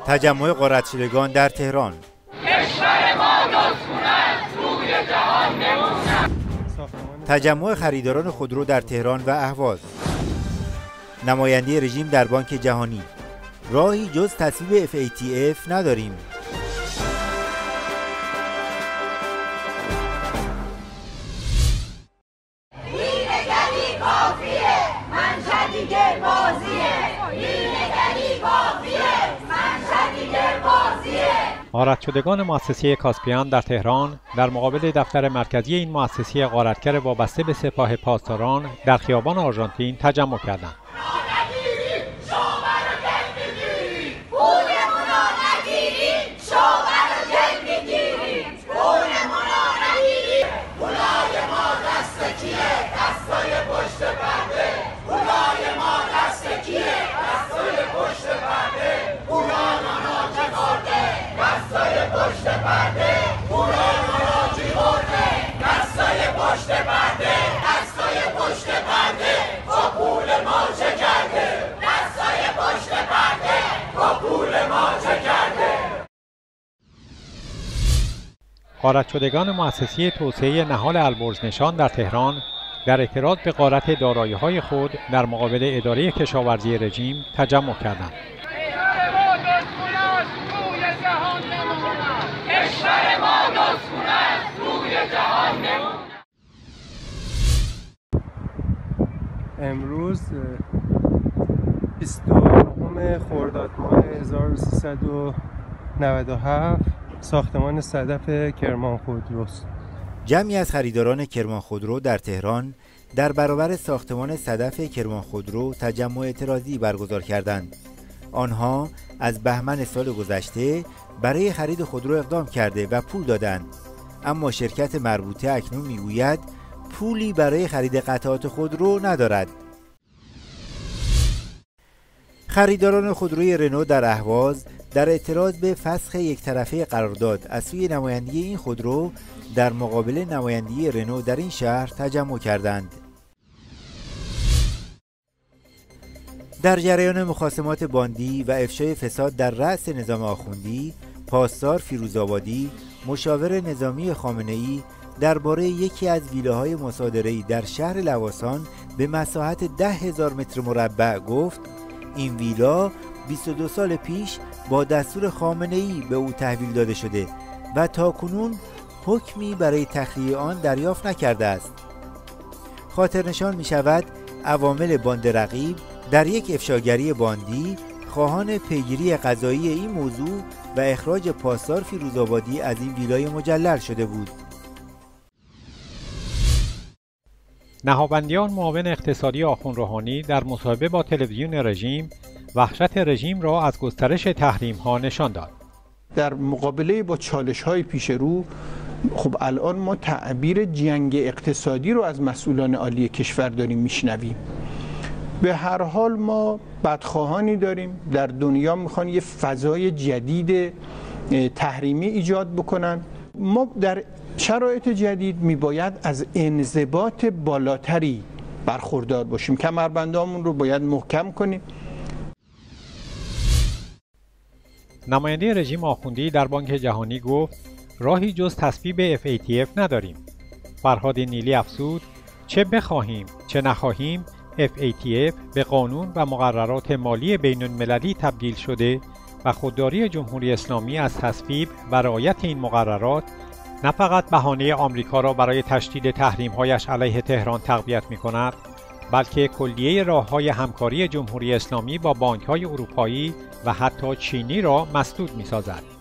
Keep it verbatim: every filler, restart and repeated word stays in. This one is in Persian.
تجمع غارتشدگان در تهران. کشور ما دشمن است، روی جهان نمونه. تجمع خریداران خودرو در تهران و اهواز. نماینده رژیم در بانک جهانی. راهی جز تصویب اف ای تی اف نداریم. غارتشدگان مؤسسه کاسپیان در تهران در مقابل دفتر مرکزی این مؤسسه غارتگر وابسته به سپاه پاسداران در خیابان آرژانتین تجمع کردند. غارتشدگان مؤسسه توسعه نهال البرز نشان در تهران در اعتراض به غارت دارایی‌های خود در مقابل اداره کشاورزی رژیم تجمع کردند. کشور ما دشمن است، روی جهان نمونه. امروز بیست و نه خرداد ماه هزار و سیصد و نود و هفت ساختمان صدف کرمانخودروست. جمعی از خریداران کرمانخودرو در تهران در برابر ساختمان صدف کرمانخودرو تجمع اعتراضی برگزار کردند. آنها از بهمن سال گذشته برای خرید خودرو اقدام کرده و پول دادند، اما شرکت مربوطه اکنون میگوید پولی برای خرید قطعات خودرو ندارد. خریداران خودروی رنو در اهواز در اعتراض به فسخ یک طرفه قرارداد از سوی نمایندگی این خودرو در مقابل نمایندگی رنو در این شهر تجمع کردند. در جریان مخاصمات باندی و افشای فساد در رأس نظام آخوندی، پاسدار فیروزآبادی مشاور نظامی خامنه‌ای درباره یکی از ویلاهای مصادره‌ای در شهر لواسان به مساحت ده هزار متر مربع گفت این ویلا بیست و دو سال پیش با دستور خامنه‌ای به او تحویل داده شده و تاکنون حکمی برای تخلیه آن دریافت نکرده است. خاطرنشان می شود عوامل باند رقیب در یک افشاگری باندی خواهان پیگیری قضایی این موضوع و اخراج پاسدار فیروزآبادی از این ویلای مجلل شده بود. نهابندیان معاون اقتصادی آخوند روحانی در مصاحبه با تلویزیون رژیم وحشت رژیم را از گسترش تحریم‌ها نشان داد. در مقابله با چالش‌های پیش رو، خب الان ما تعبیر جنگ اقتصادی رو از مسئولان عالی کشور داریم میشنویم. به هر حال ما بدخواهانی داریم در دنیا میخوان یه فضای جدید تحریمی ایجاد بکنن. ما در شرایط جدید میباید از انضباط بالاتری برخوردار باشیم، کمربندامون رو باید محکم کنیم. نماینده رژیم آخوندی در بانک جهانی گفت راهی جز تصویب اف ای تی اف نداریم. فرهاد نیلی افزود چه بخواهیم چه نخواهیم اف ای تی اف به قانون و مقررات مالی بین المللی تبدیل شده و خودداری جمهوری اسلامی از تصویب و رعایت این مقررات نه فقط بهانه آمریکا را برای تشدید تحریم‌هایش علیه تهران تقویت می‌کند، بلکه کلیه راه‌های همکاری جمهوری اسلامی با بانک‌های اروپایی و حتی چینی را مسدود می‌سازد.